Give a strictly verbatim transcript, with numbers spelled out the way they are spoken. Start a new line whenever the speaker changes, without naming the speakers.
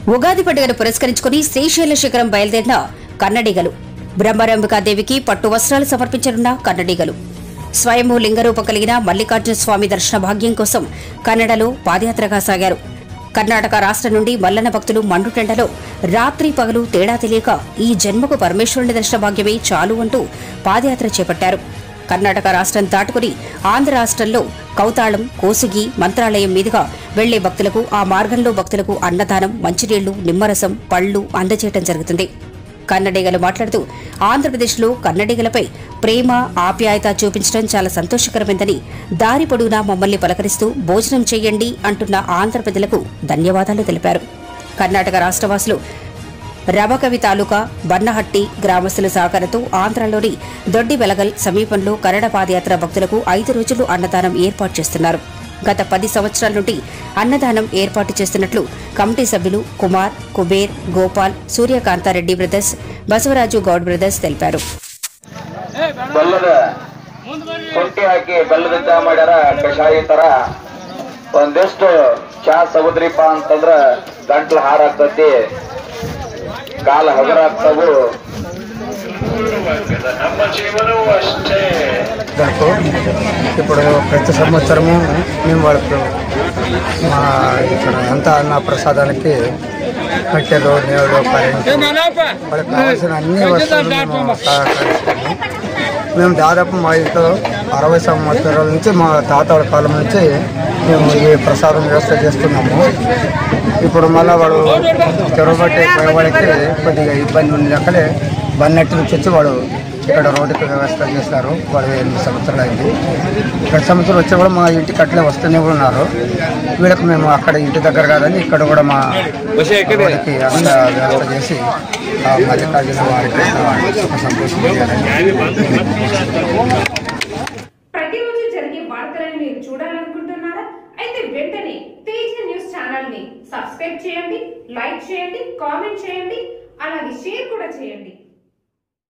ఉగాది పండుగను పురస్కరించుకుని శ్రీశైల శిఖరం బయలుదేరిన కన్నడిగలు. బ్రహ్మరంబికాదేవికి పట్టు వస్త్రాలు సమర్పించనున్న కన్నడిగలు. స్వయంభూ లింగరూపం కలిగిన మల్లికార్జున స్వామి దర్శన భాగ్యం కోసం కన్నడలో పాదయాత్రగా సాగారు. కర్ణాటక రాష్ట్రం నుండి మల్లన్న భక్తులు మండుటెండలో రాత్రి పగలు తేడా తెలియక ఈ జన్మకు పరమేశ్వరుని దర్శన భాగ్యమే చాలు అంటూ పాదయాత్ర చేపట్టారు. కర్ణాటక రాష్ట్రం దాటుకుని ఆంధ్ర రాష్ట్రంలో కౌతాళం, కోసిగి, మంత్రాలయం మీదుగా వెళ్లే భక్తులకు ఆ మార్గంలో భక్తులకు అన్నదానం, మంచినీళ్లు, నిమ్మరసం, పళ్లు అందజేయడం జరుగుతుంది. కన్నడిగలు మాట్లాడుతూ ఆంధ్రప్రదేశ్లో కన్నడిగలపై ప్రేమ, ఆప్యాయత చూపించడం చాలా సంతోషకరమైందని, దారి పొడవునా మమ్మల్ని పలకరిస్తూ భోజనం చేయండి అంటున్న ఆంధ్ర ప్రజలకు ధన్యవాదాలు తెలిపారు. కర్ణాటక రాష్ట్రవాసులు రబకవి తాలూకా బన్నహట్టి గ్రామస్తుల సహకారంతో ఆంధ్రలోని దొడ్డి వెలగల్ సమీపంలో కన్నడ పాదయాత్ర భక్తులకు ఐదు రోజులు అన్నదానం ఏర్పాటు చేస్తున్నారు. గత పది సంవత్సరాల నుండి అన్నదానం ఏర్పాటు చేస్తున్నట్లు కమిటీ సభ్యులు కుమార్, కుబేర్, గోపాల్, సూర్యకాంతారెడ్డి బ్రదర్స్, బసవరాజు గౌడ్ బ్రదర్స్ తెలిపారు.
ಒಂದಿಷ್ಟು ಚಾ ಸಗುದ್ರಿಪ ಅಂತಂದ್ರ ಗಂಟ್ಲ ಹಾರಾಗ್ತತಿ, కాల హజరాక్తవు.
ఇప్పుడు ప్రతి సంవత్సరము మేము వాళ్ళకు మా ఇక్కడ అంతా అన్న ప్రసాదానికి కట్టెలు, నేడు, కరెంటు వాళ్ళకి కావాల్సిన అన్ని వస్తువులు మేము సహకరిస్తాము. మేము దాదాపు మా ఇంట్లో అరవై సంవత్సరాల నుంచి మా తాతల కాలం నుంచి మేము ఈ ప్రసాదం వ్యవస్థ చేస్తున్నాము. ఇప్పుడు మళ్ళీ వాడు చెరువుబట్టి పోయేవాడికి కొద్దిగా ఇబ్బంది ఉంది లెక్కలే బన్నెట్టి నుంచి వచ్చి వాడు ఇక్కడ రోడ్డుకి వ్యవస్థ చేస్తారు. వాడు ఎనిమిది సంవత్సరాలు అయింది. ప్రతి సంవత్సరం వచ్చి కూడా మా ఇంటికి అట్లే వస్తూనే ఉన్నారు. వీళ్ళకి మేము అక్కడ ఇంటి దగ్గర కాదని ఇక్కడ కూడా మా వాడికి అంత వ్యవస్థ చేసి మల్లికార్జున వారికి సుఖ సంతోషం చేయాలని.
ప్రతిరోజు జరిగే వార్తలను మీరు చూడాలనుకుంటున్నారా? అయితే వెంటనే తేజ న్యూస్ ఛానల్ ని సబ్స్క్రైబ్ చేయండి, లైక్ చేయండి, కామెంట్ చేయండి, అలాగే షేర్ కూడా చేయండి.